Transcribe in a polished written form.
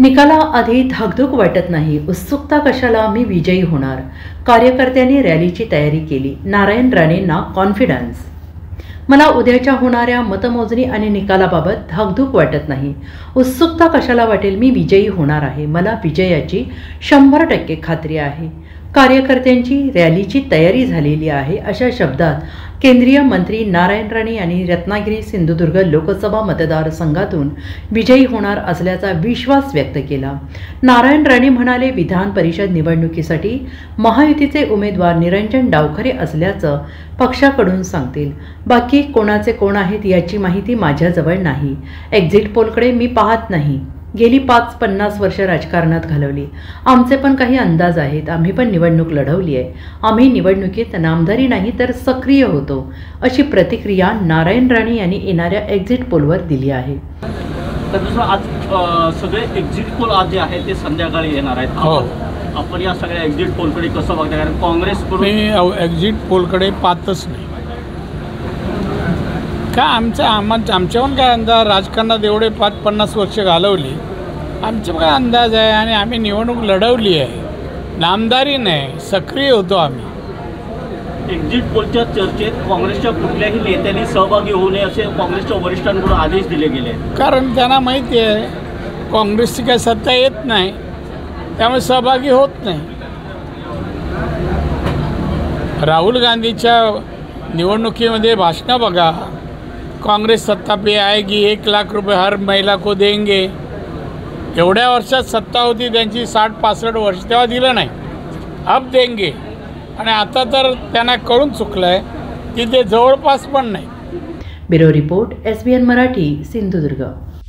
निकालाआधी धाकधूक वाटत नाही, उत्सुकता कशाला, मी विजयी होणार. कार्यकर्त्यांनी रॅलीची तयारी केली. नारायण राणेंना कॉन्फिडन्स. मला उद्याच्या होणाऱ्या मतमोजणी आणि निकालाबाबत धाकधूक वाटत नाही, उत्सुकता कशाला वाटेल, मी विजयी होणार आहे. मला विजयाची 100% खात्री आहे. कार्यकर्त्यांची रॅलीची तयारी झालेली आहे, अशा शब्दात केंद्रीय मंत्री नारायण राणे यांनी रत्नागिरी सिंधुदुर्ग लोकसभा मतदारसंघातून विजयी होणार असल्याचा विश्वास व्यक्त केला. नारायण राणे म्हणाले, विधान परिषद निवडणुकीसाठी महायुतीचे उमेदवार निरंजन डावखरे असल्याचं पक्षाकडून सांगतील. बाकी कोणाचे कोण आहेत याची माहिती माझ्याजवळ नाही. एक्झिट पोलकडे मी पाहत नाही. गेली 5-50 वर्ष राजकारणात घालवली. आमचे पण काही अंदाज आहेत. आम्ही पण निवडणूक लढवली आहे. आम्ही निवडणुकीत नामधारी नाही तर सक्रिय होतो, अशी प्रतिक्रिया नारायण राणे यांनी येणाऱ्या एक्झिट पोलवर दिली आहे. तर दुसरं, आज सगळे एक्झिट पोल आज जे आहे ते संध्याकाळी येणार आहेत. हो, आपण या सगळ्या एक्झिट पोलकडे कसं बघता? कारण काँग्रेसकडून एक्झिट पोलकडे पाहतच नाही का. आमच्याहून काय अंदाज, राजकारणात एवढे 5-50 वर्ष घालवली, आमचा काय अंदाज आहे. आणि आम्ही निवडणूक लढवली आहे, नामदारी नाही, सक्रिय होतो आम्ही. एक्झिट पोलच्या चर्चेत काँग्रेसच्या कुठल्याही नेत्यांनी सहभागी होऊ नये असे काँग्रेसच्या वरिष्ठांकडून आदेश दिले गेले. कारण त्यांना माहिती आहे काँग्रेसची काही सत्ता येत नाही, त्यामुळे सहभागी होत नाही. राहुल गांधीच्या निवडणुकीमध्ये भाषणं बघा, काँग्रेस सत्ता पे आएगी, 1 लाख रुपये हर महिला को देंगे. एवढ्या वर्षात सत्ता होती त्यांची 60-65 वर्ष, तेव्हा दिलं नाही. अब देंगे. आणि आता तर त्यांना कळून चुकलं आहे की ते जवळपास पण नाही. Bureau report, SBN Marathi, Sindhudurg.